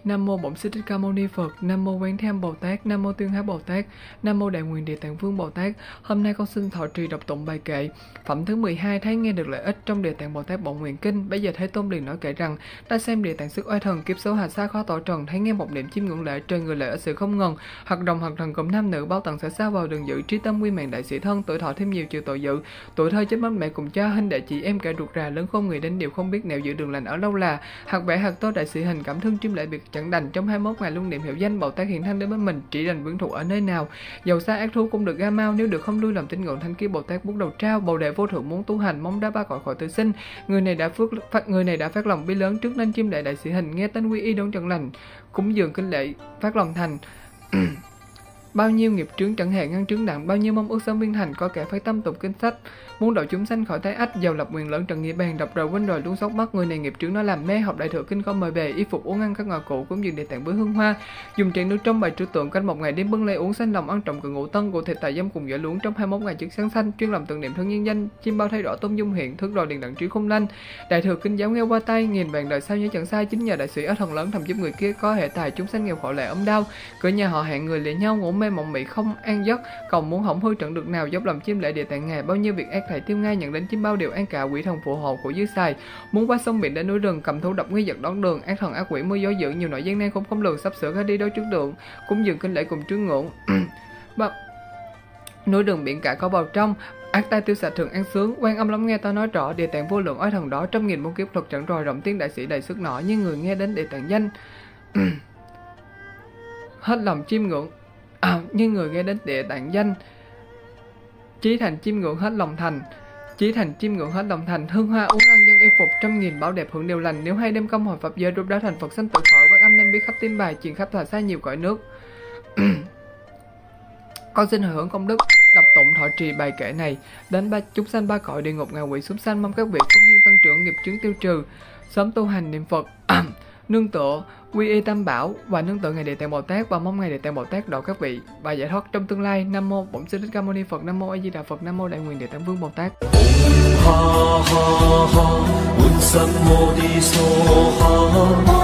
Nam mô Bổn Sư Thích Ca Mâu Ni Phật. Nam mô Quán Thế Âm Bồ Tát. Nam mô Tuyên Hóa Bồ Tát. Nam mô Đại Nguyện Địa Tạng Vương Bồ Tát. Hôm nay con xin thọ trì đọc tụng bài kệ phẩm thứ 12, thấy nghe được lợi ích trong Địa Tạng Bồ Tát Bổn Nguyện Kinh. Bây giờ Thế Tôn liền nói kể rằng: ta xem Địa Tạng sức oai thần, kiếp số hà sa khó tỏ trần, thấy nghe một niệm chiêm ngưỡng lễ, trời người lễ ở sự không ngừng, hoặc đồng hoặc thần cùng nam nữ, bao tầng sẽ xa vào đường dự, trí tâm quy mạng đại sĩ thân, tuổi thọ thêm nhiều trừ tội dự, tuổi thơ chết mất mẹ cùng cha, huynh đệ chị em cả ruột rà, lớn khôn người đến đều không biết nẻo giữ đường lành ở lâu là, hạt vẽ hạt tô đại sĩ hình, cảm thương chiêm lễ biệt chẳng đành, trong 21 ngày luân niệm hiệu danh Bồ Tát hiện thân đến với mình, chỉ đành quyến thuộc ở nơi nào, dầu xa ác thú cũng được ga mau, nếu được không lui lòng tín ngưỡng thanh ký Bồ Tát bút đầu trao, bồ đề vô thượng muốn tu hành, mong đã ba cõi khỏi tử sinh, người này đã phát lòng bi lớn, trước nên chiêm lễ đại sĩ hình, nghe tên quy y đón trần lành, cúng dường kinh lễ phát lòng thành. Bao nhiêu nghiệp trướng chẳng hề ngăn trướng nặng, bao nhiêu mong ước sớm viên thành, có kẻ phải tâm tụng kinh sách, muốn độ chúng sanh khỏi thái ách, giàu lập quyền lớn trần nghĩa bàn, đọc rồi quên rồi luôn sốc mắt, người này nghiệp trướng nó làm mê, học đại thừa kinh không mời về, y phục uống ăn các ngọ cụ, cúng dường Địa Tạng bưởi hương hoa, dùng tràng nước trong bài trữ tượng, canh một ngày đêm bưng lấy uống xanh lòng, ăn trọng cự ngũ tân, cụ thịt tài dâm cùng dở luống, trong 21 ngày trước sáng xanh, chuyên làm tưởng niệm thân nhân danh, chim bao thay đỏ tôn dung hiện, thức rồi liền đặng trí không lanh, đại thừa kinh giáo nghe qua tay, nghìn vàng đời sau nhớ chẳng sai, chính nhờ đại sĩ ở thần lớn thầm giúp người kia có hệ tài, chúng sanh nghèo khổ lệ ốm đau, cửa nhà họ hẹn người lệ nhau, ngủ mê mộng mị không an giấc, cầu muốn hỏng hư trận được nào, dốc lòng chiêm lễ Địa Tạng ngài, bao nhiêu việc ác thảy tiêu ngay, nhận đến chim bao đều an cả, quỷ thần phù hộ của dưới xài, muốn qua sông biển đến núi rừng, cầm thú độc nguy giật đón đường, ác thần ác quỷ mưa gió dữ, nhiều nỗi gian nan không lường, sắp sửa ra đi đối trước đường, cúng dường kinh lễ cùng trướng ngưỡng. Núi đường biển cả có vào trong, ác tai tiêu sạch thường an sướng, quan âm lắng nghe ta nói rõ, Địa Tạng vô lượng oai thần đó, trăm nghìn muôn kiếp thuật chẳng rồi, rộng tiếng đại sĩ đầy sức nọ, như người nghe đến Địa Tạng danh hết lòng chiêm ngưỡng, như người nghe đến Địa Tạng danh chí thành chiêm ngưỡng hết lòng thành, chí thành chiêm ngưỡng hết lòng thành, hương hoa uống ăn dân y phục, trăm nghìn bảo đẹp hưởng điều lành, nếu hay đêm công hồi Phật giới, rút đá thành Phật sanh tự khỏi, quan âm nên biết khắp tim bài, truyền khắp thà xa nhiều cõi nước. Con xin hồi hướng công đức đọc tụng thọ trì bài kệ này đến chúng sanh ba cõi địa ngục, ngạ quỷ súc sanh, mong các vị phúc duyên tăng trưởng, nghiệp chướng tiêu trừ, sớm tu hành niệm Phật. Nương tựa quy y tam bảo và nương tựa ngày Địa Tạng Bồ Tát, và mong ngày Địa Tạng Bồ Tát độ các vị và giải thoát trong tương lai. Nam mô Bổn Sư Thích Ca Mâu Ni Phật. Nam mô A Di Đà Phật. Nam mô Đại Nguyện Địa Tạng Vương Bồ Tát. Ha ha ha,